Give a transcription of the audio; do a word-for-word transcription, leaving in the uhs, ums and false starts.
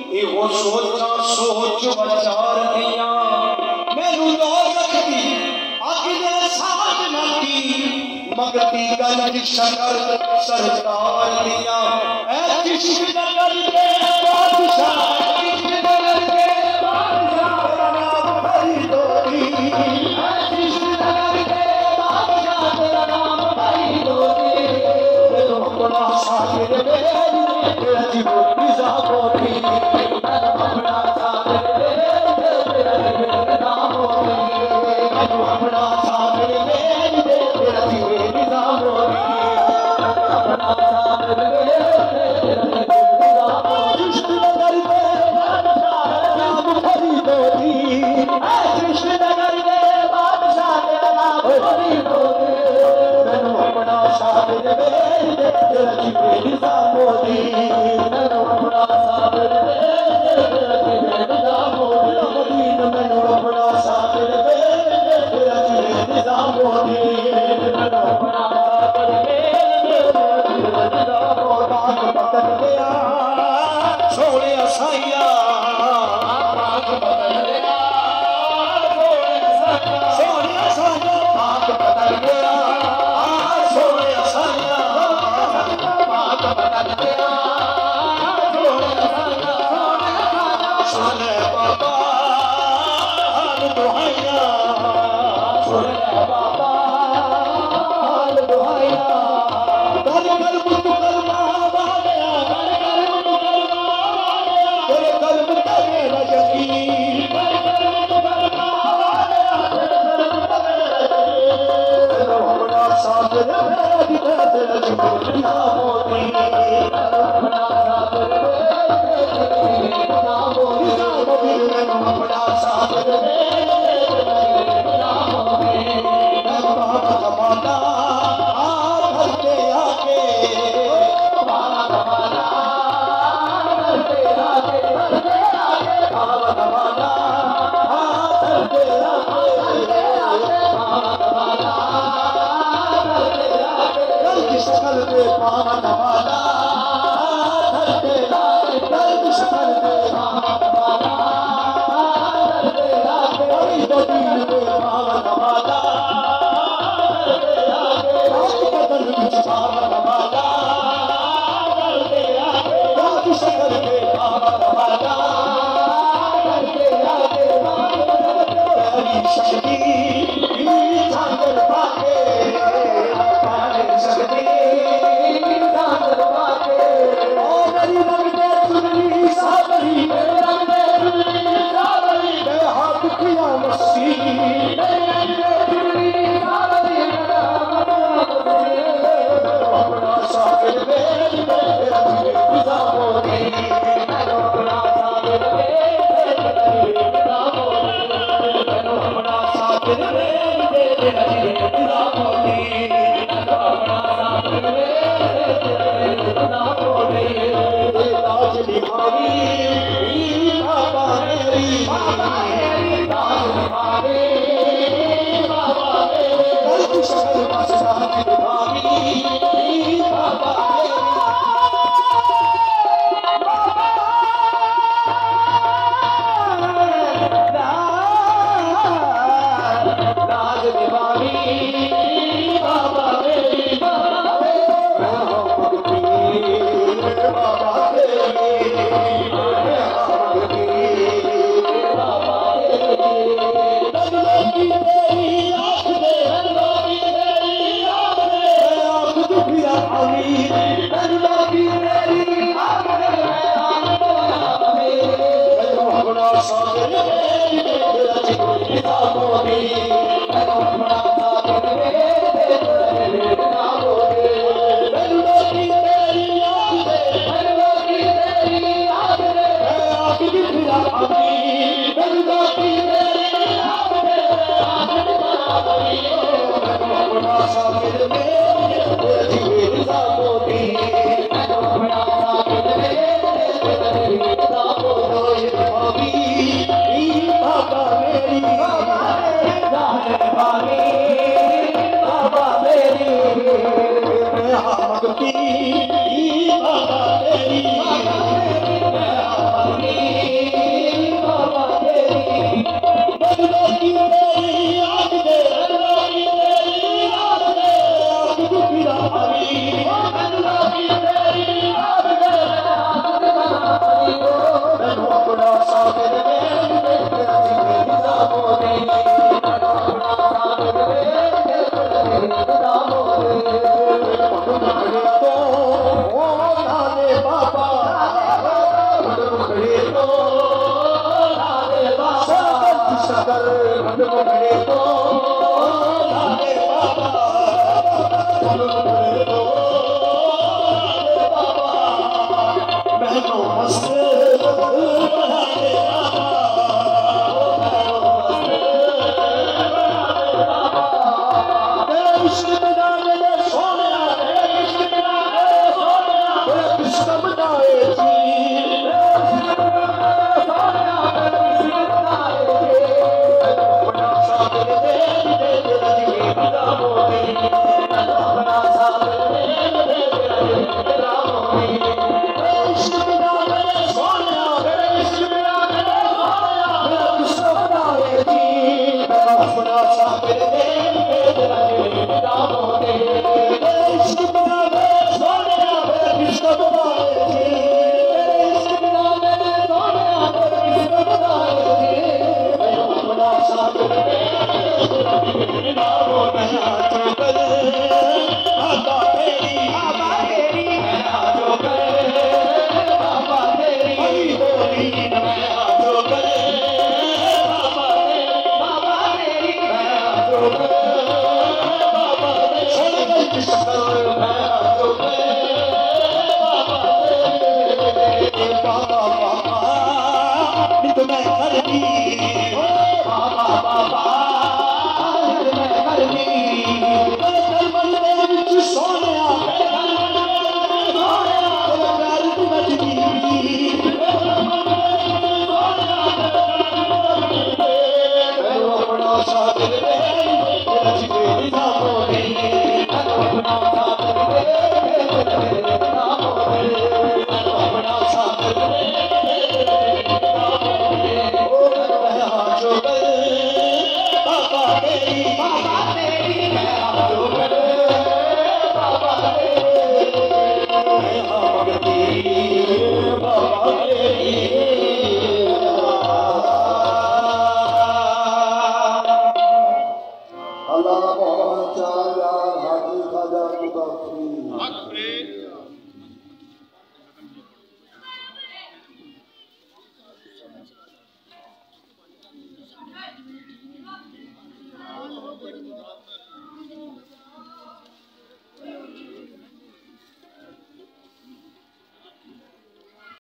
वो सोचा सोच विचार दिया मैनू लोग रखती अगले साधना की मगती गल शकर सरकार दिया ऐ किश्क नगर के बादशाह किश्क नगर के बादशाह तेरा नाम भाई दोरी ऐ किश्क नगर के बादशाह तेरा नाम भाई दोरी तो अपना साहिर मेरी तेरा जीवन पिज़ा कोठी अपना साहिर मेरी तेरा नाम होगी अपना साहिर मेरी तेरा जीवन पिज़ा कोठी अपना साहिर मेरी तेरा कृष्ण नगर के बादशाह नाम भरी दोरी ऐ कृष्ण नगर के बादशाह तेरा नाम भरी दोरी मैनू अपना साहिर मेरी तेरा जीवन पिज़ा कोठी मैनू अपना साहिर मेरी तेरा जीवन पिज़ा कोठी मैनू अपना साहिर मेरी तेरा जीवन पिज़ा कोठी मैनू अपना साहिर मेरी तेरा जीवन पिज़ा कोठी पकड़ गया सोने साइया पाक पकड़ गया सोने साइया पाक पकड़ गया सोने साइया पाक पकड़ गया सोने बाबा हाल दुहाइया सोने बाबा हाल दुहाइया कर कर मुझको कलमा वालिया कर कर मुझको कलमा वालिया तेरे कल्ब तेरे रजकी कर कर मुझको कलमा वालिया तेरे कल्ब तेरे रजकी अपना साहिर मेरी तेरा जीवन पिज़ा कोठी अपना साहिर मेरी तेरा पिज़ा कोठी मैनू अपना साहिर मेरी तेरा पिज़ा कोठी मैं बाप कमाना आ धरते आके बाप कमाना धरते आके धरते आके बाप कमाना आ धरते आके बाप कमाना धरते आके गल की शक्ल पे बाप कमाना धरते आके गल की शक्ल पे बाप कमाना धरते आके बड़ी बड़ी पे बाप कमाना धरते आके बाप बदन में बाप कमाना धरते आके गल की शक्ल पे बाप कमाना धरते आके तेरी शक्ति की झांझर पाके तेरी शक्ति की झांझर पाके ओ मेरी रंगते चुनरी सावरी मेरे रंगते चुनरी सावरी मैं हाथ किया मस्ती मेरे रंगते चुनरी सावरी मेरा अपना साहिर मेरी तेरा जीवन पिज़ा कोठी मैनू अपना साहिर मेरी तेरा जीवन पिज़ा कोठी मैनू अपना साहिर मेरी तेरा जीवन पिज़ा कोठी मैनू अपना साहिर मेरी तेरा जीवन पिज़ा कोठी ताज निभावी बाबा मेरी बाबा मेरी ताज निभावी बाबा मेरी कल की शक्ल बादशाह निभावी बाबा मेरी ताज निभावी बाबा मेरी बाबा मेरी मैं हूँ फकीर बाबा मेरी मैं हूँ फकीर बाबा मेरी सागर मन मुखड़े तो लागे बाबा मन मुखड़े तो लागे बाबा महनो मस्त लागे बाबा महनो मस्त लागे बाबा तेरे इश्क बिना मेरे सोनिया तेरे इश्क बिना मेरे सोनिया तेरे इश्क बिना ये जी